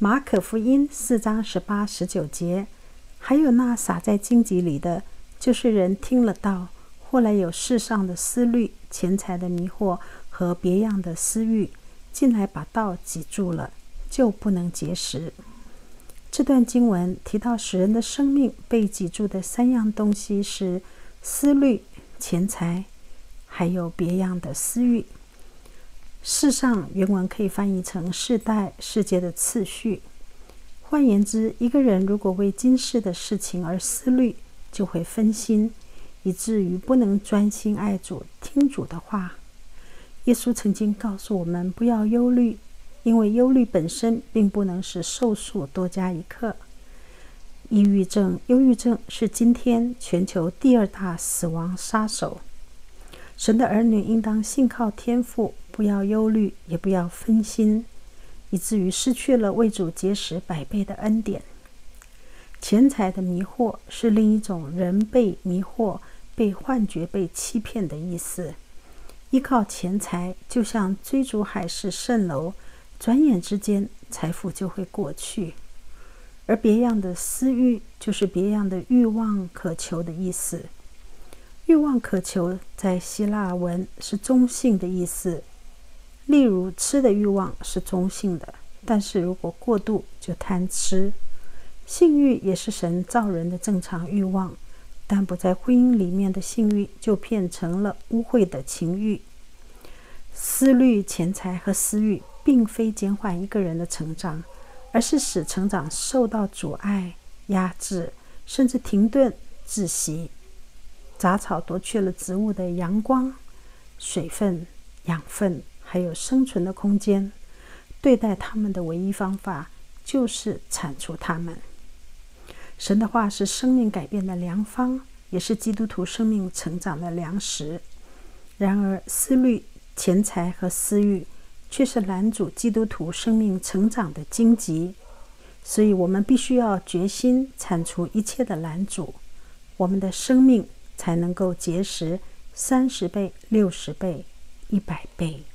马可福音4章18、19节，还有那撒在荆棘里的，就是人听了道，后来有世上的思虑、钱财的迷惑和别样的私欲，进来把道挤住了，就不能结实。这段经文提到使人的生命被挤住的3样东西是思虑、钱财，还有别样的私欲。世上原文可以翻译成世代、世界的次序。换言之，一个人如果为今世的事情而思虑，就会分心，以至于不能专心爱主、听主的话。耶稣曾经告诉我们不要忧虑，因为忧虑本身并不能使寿数多加一刻。抑郁症、忧郁症是今天全球第2大死亡杀手。神的儿女应当信靠天父，不要忧虑，也不要分心，以至于失去了为主结实100倍的恩典。钱财的迷惑是另一种人被迷惑、被幻觉、被欺骗的意思。依靠钱财，就像追逐海市蜃楼，转眼之间财富就会过去。而别样的私欲，就是别样的欲望、渴求的意思。欲望渴求在希腊文是中性的意思，例如吃的欲望是中性的，但是如果过度就贪吃。性欲也是神造人的正常欲望，但不在婚姻里面的性欲就变成了污秽的情欲。思虑、钱财和私欲并非减缓一个人的成长，而是使成长受到阻碍、压制，甚至停顿、窒息。杂草夺去了植物的阳光、水分、养分，还有生存的空间。对待它们的唯一方法就是铲除它们。神的话是生命改变的良方，也是基督徒生命成长的粮食。然而思虑、钱财和私欲却是拦阻基督徒生命成长的荆棘，所以我们必须要决心铲除一切的拦阻，我们的生命才能够结实30倍、60倍、100倍。